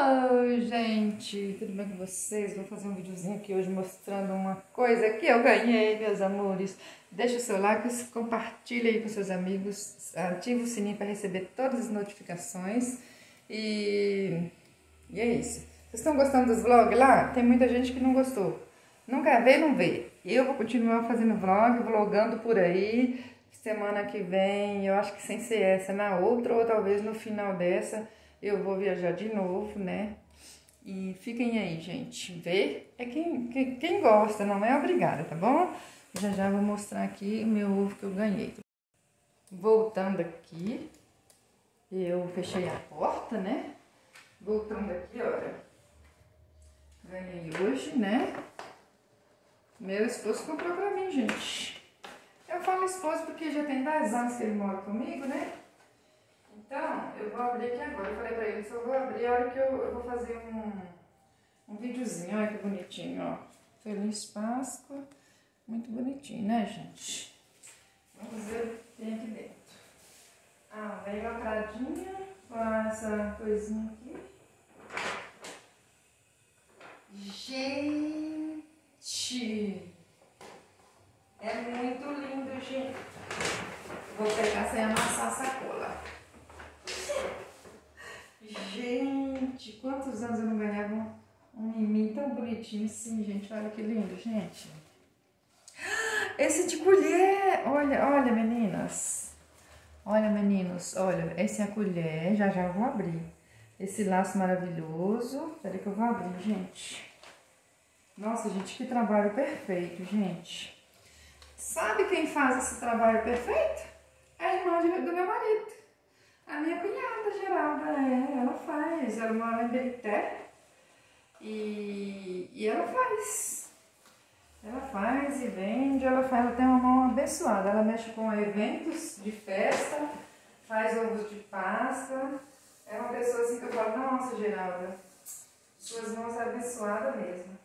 Oi, gente, tudo bem com vocês? Vou fazer um videozinho aqui hoje mostrando uma coisa que eu ganhei, meus amores. Deixa o seu like, compartilha aí com seus amigos, ativa o sininho para receber todas as notificações e é isso. Vocês estão gostando dos vlogs lá? Tem muita gente que não gostou. Não quer ver, não vê. Eu vou continuar fazendo vlogando por aí. Semana que vem, eu acho que sem ser essa, na outra ou talvez no final dessa, eu vou viajar de novo, né? E fiquem aí, gente. Ver é quem gosta, não é obrigada, tá bom? Já vou mostrar aqui o meu ovo que eu ganhei. Voltando aqui, eu fechei a porta, né? Voltando aqui, olha. Ganhei hoje, né? Meu esposo comprou pra mim, gente. Eu falo esposo porque já tem 10 anos que ele mora comigo, né? Então, eu vou abrir aqui agora. Eu falei pra ele, só vou abrir a hora que eu vou fazer um videozinho. Olha que bonitinho, ó. Feliz Páscoa. Muito bonitinho, né, gente? Vamos ver o que tem aqui dentro. Ah, vem lacradinha com essa coisinha aqui. Gente! É muito lindo, gente. Vou pegar sem amassar a sacola. Gente, quantos anos eu não ganhava um mimim tão bonitinho assim, gente. Olha que lindo, gente. Esse de colher. Olha, meninas. Olha, meninos. Olha, essa é a colher. Já eu vou abrir. Esse laço maravilhoso. Peraí que eu vou abrir, gente. Nossa, gente, que trabalho perfeito, gente. Sabe quem faz esse trabalho perfeito? É a irmã do meu marido. A minha cunhada, Geralda. Ela faz. Ela mora em Berité. E ela faz. Ela faz e vende. Ela tem uma mão abençoada. Ela mexe com eventos de festa. Faz ovos de Páscoa. É uma pessoa assim que eu falo, nossa, Geralda, suas mãos são abençoadas mesmo.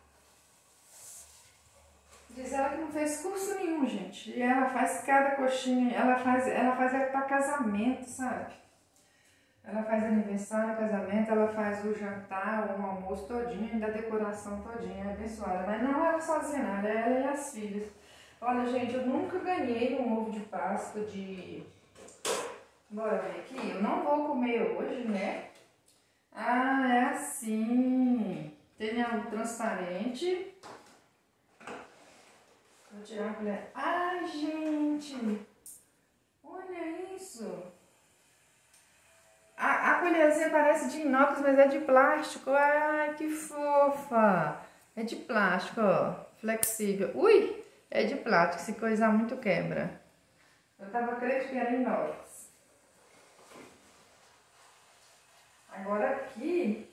Diz ela que não fez curso nenhum, gente. E ela faz cada coxinha, ela faz para casamento, sabe? Ela faz aniversário, casamento, ela faz o jantar, o almoço todinho, da decoração todinha, é abençoada. Mas não ela sozinha, não, ela e as filhas. Olha, gente, eu nunca ganhei um ovo de Páscoa de... Bora ver aqui, eu não vou comer hoje, né? Ah, é assim. Tem o transparente. Vou tirar a colher. Ai, gente! Olha isso! A colherzinha parece de inox, mas é de plástico. Ai, que fofa! É de plástico, ó. Flexível. Ui! É de plástico. Se coisar muito quebra. Eu tava crendo que era inox. Agora aqui...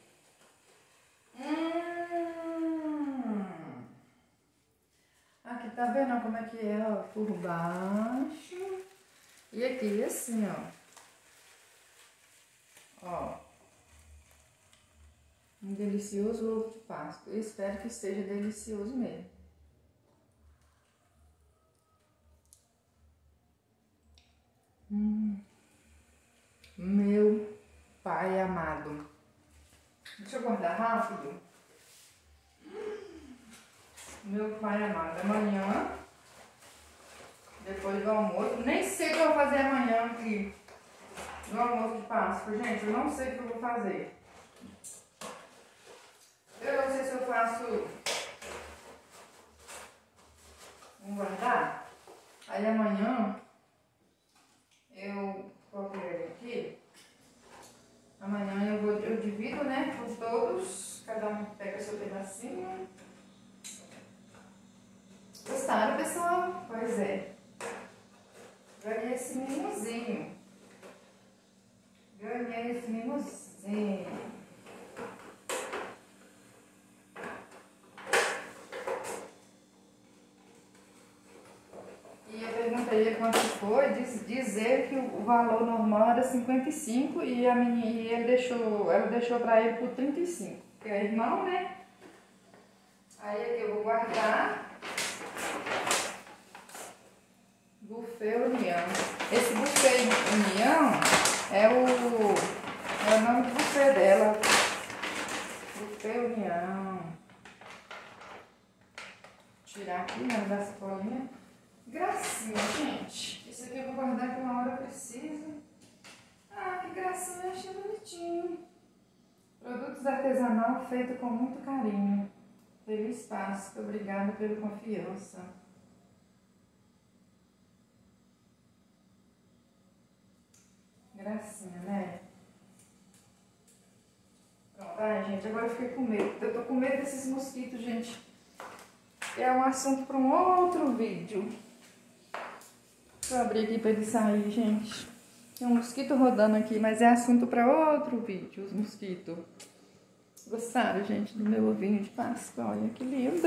Aqui tá vendo como é que é, ó, por baixo. E aqui assim, ó. Um delicioso ovo de Páscoa. Eu espero que esteja delicioso mesmo. Meu pai amado. Deixa eu guardar rápido. Meu pai amado, amanhã, depois do almoço, nem sei o que eu vou fazer amanhã aqui, no almoço de Páscoa, gente, eu não sei o que eu vou fazer. Eu não sei se eu faço um guardar, aí amanhã eu vou ver aqui, amanhã eu divido, né, com todos, cada um pega seu pedacinho. Gostaram, pessoal? Pois é. Ganhei esse mimosinho. Ganhei esse mimosinho. E eu perguntei quanto foi, dizer que o valor normal era 55 e ela deixou pra ele por 35. Porque é irmão, né? Aí aqui eu vou guardar. Buffet União. Esse Buffet União é o nome do buffet dela. Fruta União. Tirar aqui, né, da sacolinha. Gracinha, gente. Esse aqui eu vou guardar que uma hora eu preciso. Ah, que gracinha, achei bonitinho. Produtos artesanal feito com muito carinho. Feliz Páscoa, obrigada pela confiança. Gracinha, né? Pronto, ai, gente, agora eu fiquei com medo. Eu tô com medo desses mosquitos, gente. É um assunto para um outro vídeo. Deixa eu abrir aqui para ele sair, gente. Tem um mosquito rodando aqui, mas é assunto para outro vídeo, os mosquitos. Gostaram, gente, do meu ovinho de Páscoa? Olha que lindo!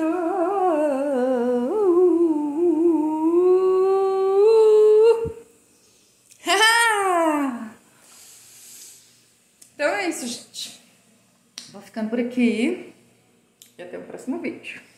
Então é isso, gente. Vou ficando por aqui e até o próximo vídeo.